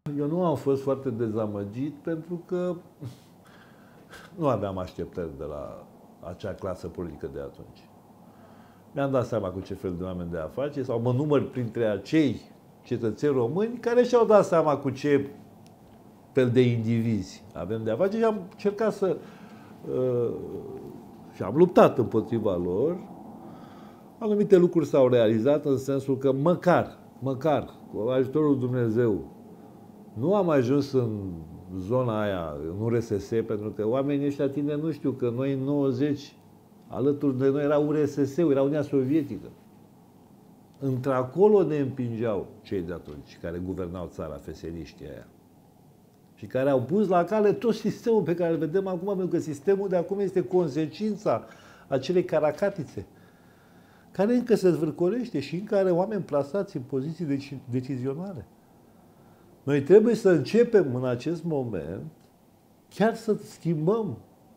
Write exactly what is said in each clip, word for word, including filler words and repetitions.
Eu nu am fost foarte dezamăgit pentru că nu aveam așteptări de la acea clasă politică de atunci. Mi-am dat seama cu ce fel de oameni de afaceri sau mă număr printre acei cetățeni români care și-au dat seama cu ce fel de indivizi avem de afaceri și am încercat să uh, și am luptat împotriva lor. Anumite lucruri s-au realizat în sensul că măcar, măcar, cu ajutorul lui Dumnezeu, nu am ajuns în zona aia, în U R S S, pentru că oamenii ăștia tineri nu știu că noi în nouăzeci, alături de noi era U R S S-ul, era Uniunea Sovietică. Într-acolo ne împingeau cei de atunci, care guvernau țara, feseriștii aia. Și care au pus la cale tot sistemul pe care îl vedem acum, pentru că sistemul de acum este consecința acelei caracatițe, care încă se zvârcolește și în care oameni plasați în poziții deci decizionale. Noi trebuie să începem în acest moment chiar să schimbăm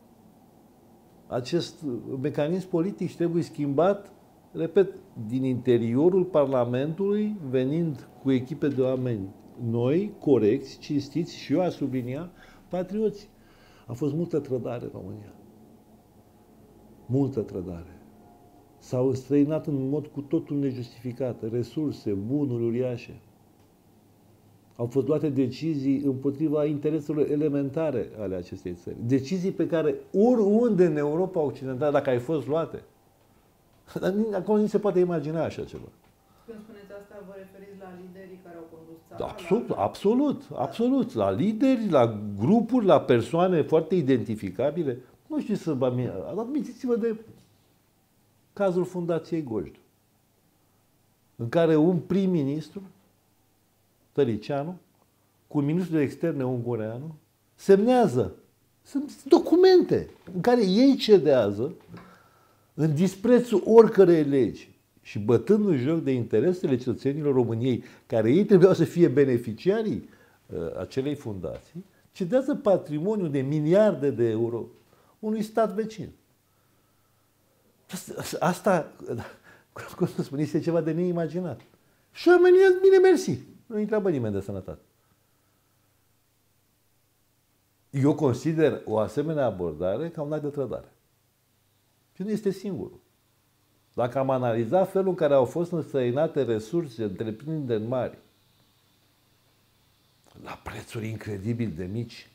acest mecanism politic și trebuie schimbat, repet, din interiorul Parlamentului, venind cu echipe de oameni noi, corecți, cinstiți și eu aș sublinia, patrioți. A fost multă trădare în România. Multă trădare. S-au înstrăinat în mod cu totul nejustificat resurse, bunuri uriașe. Au fost luate decizii împotriva intereselor elementare ale acestei țări. Decizii pe care oriunde în Europa Occidentală, dacă ai fost luate, acolo nu se poate imagina așa ceva. Când spuneți asta, vă referiți la liderii care au condus țara? Da, absolut, la... absolut, absolut. La lideri, la grupuri, la persoane foarte identificabile. Nu știu să vă amintiți-vă de cazul Fundației Gojdu, în care un prim-ministru, Tăricianu, cu un ministru de externe ungureanu, semnează. Sunt documente în care ei cedează în disprețul oricărei legi și bătând în joc de interesele cetățenilor României, care ei trebuiau să fie beneficiarii uh, acelei fundații, cedează patrimoniul de miliarde de euro unui stat vecin. Asta, cum să spun, este ceva de neimaginat. Și oamenii, bine, mersi. Nu întreabă nimeni de sănătate. Eu consider o asemenea abordare ca un act de trădare. Și nu este singurul. Dacă am analizat felul în care au fost înstrăinate resurse, întreprinderi mari, la prețuri incredibil de mici,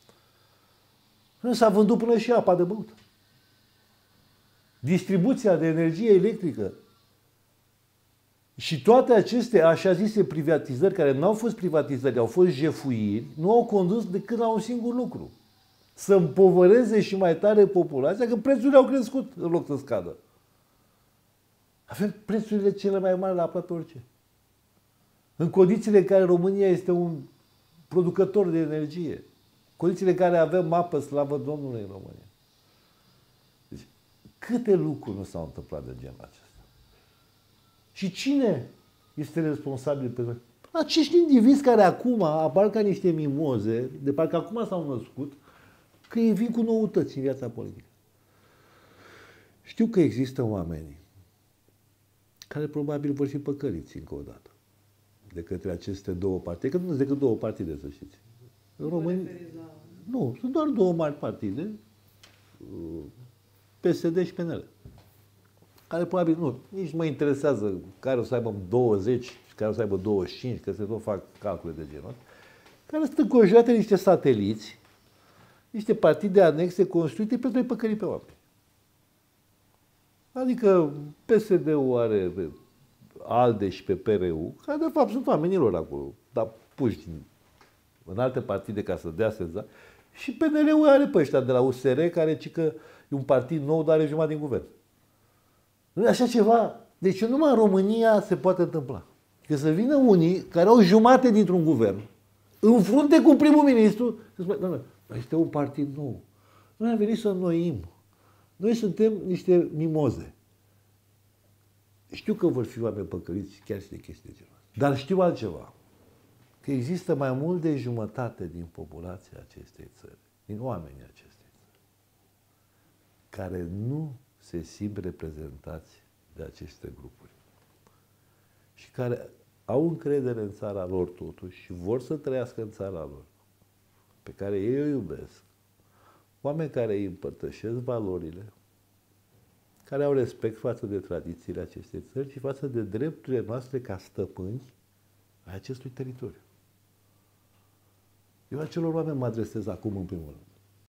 s-a vândut până și apa de băut. Distribuția de energie electrică și toate aceste așa zise privatizări, care nu au fost privatizări, au fost jefuiri, nu au condus decât la un singur lucru. Să împovăreze și mai tare populația, că prețurile au crescut în loc să scadă. Avem prețurile cele mai mari la aproape orice. În condițiile în care România este un producător de energie, condițiile în care avem apă, slavă Domnului, în România. Deci, câte lucruri nu s-au întâmplat de genul acesta? Și cine este responsabil pe noi? Acești indivizi care acum apar ca niște mimoze, de parcă acum s-au născut, că ei vin cu noutăți în viața politică. Știu că există oameni care probabil vor fi păcăliți încă o dată de către aceste două partide, că nu sunt decât două partide, să știți. În România, la... Nu, sunt doar două mari partide, P S D și P N L, care probabil nu, nici mă interesează care o să aibă douăzeci și care o să aibă douăzeci și cinci, că se tot fac calcule de genul, care sunt înconjurate niște sateliți, niște partide anexe construite pentru a-i păcăli pe oameni. Adică P S D-ul are pe ALDE și pe P R U, care de fapt sunt oamenilor acolo, dar puși în alte partide ca să dea senzație. Și P N L-ul are pe ăștia de la U S R, care cică e un partid nou, dar are jumătate din guvern. Nu așa ceva. Deci numai în România se poate întâmpla. Că să vină unii care au jumate dintr-un guvern, în frunte cu primul ministru, să spune, doamne, este un partid nou. Noi am venit să înnoim. Noi suntem niște mimoze. Știu că vor fi oameni păcăliți chiar și de chestii de genul. Dar știu altceva. Că există mai mult de jumătate din populația acestei țări, din oamenii acestei țări, care nu se simt reprezentați de aceste grupuri. Și care au încredere în țara lor totuși și vor să trăiască în țara lor, pe care ei o iubesc, oameni care îi împărtășesc valorile, care au respect față de tradițiile acestei țări și față de drepturile noastre ca stăpâni ai acestui teritoriu. Eu acelor oameni mă adresez acum în primul rând.